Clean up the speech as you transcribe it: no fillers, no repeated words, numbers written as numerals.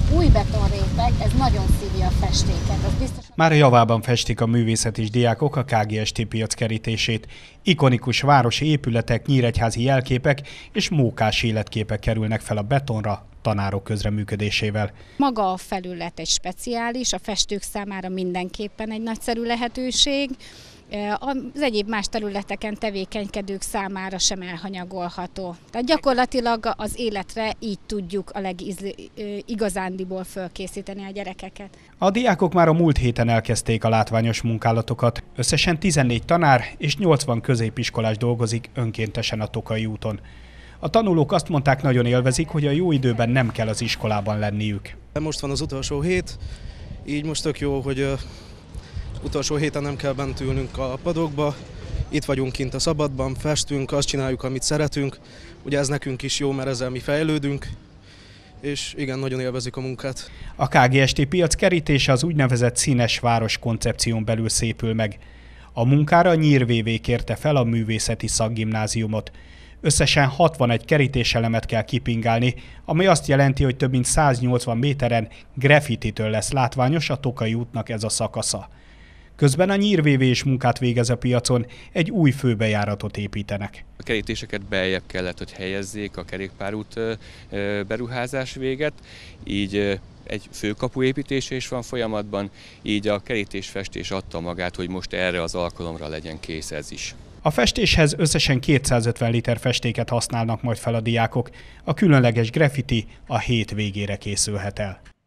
új betonréteg, ez nagyon szívja a festéket. Az biztos... Már a javában festik a művészetis diákok a KGST piac kerítését. Ikonikus városi épületek, nyíregyházi jelképek és mókás életképek kerülnek fel a betonra, tanárok közreműködésével. Maga a felület egy speciális, a festők számára mindenképpen egy nagyszerű lehetőség. Az egyéb más területeken tevékenykedők számára sem elhanyagolható. Tehát gyakorlatilag az életre így tudjuk a igazándiból fölkészíteni a gyerekeket. A diákok már a múlt héten elkezdték a látványos munkálatokat. Összesen 14 tanár és 80 középiskolás dolgozik önkéntesen a Tokai úton. A tanulók azt mondták, nagyon élvezik, hogy a jó időben nem kell az iskolában lenniük. Most van az utolsó hét, így most tök jó, hogy utolsó héten nem kell bent ülnünk a padokba, itt vagyunk kint a szabadban, festünk, azt csináljuk, amit szeretünk. Ugye ez nekünk is jó, mert ezzel mi fejlődünk, és igen, nagyon élvezik a munkát. A KGST piac kerítése az úgynevezett színes város koncepción belül szépül meg. A munkára Nyír VV kérte fel a művészeti szakgimnáziumot. Összesen 61 kerítéselemet kell kipingálni, ami azt jelenti, hogy több mint 180 méteren graffititől lesz látványos a Tokai útnak ez a szakasza. Közben a Nyír VV is munkát végez a piacon, egy új főbejáratot építenek. A kerítéseket beljebb kellett, hogy helyezzék a kerékpárút beruházás véget, így egy főkapu építése is van folyamatban, így a kerítésfestés adta magát, hogy most erre az alkalomra legyen kész ez is. A festéshez összesen 250 liter festéket használnak majd fel a diákok, a különleges graffiti a hét végére készülhet el.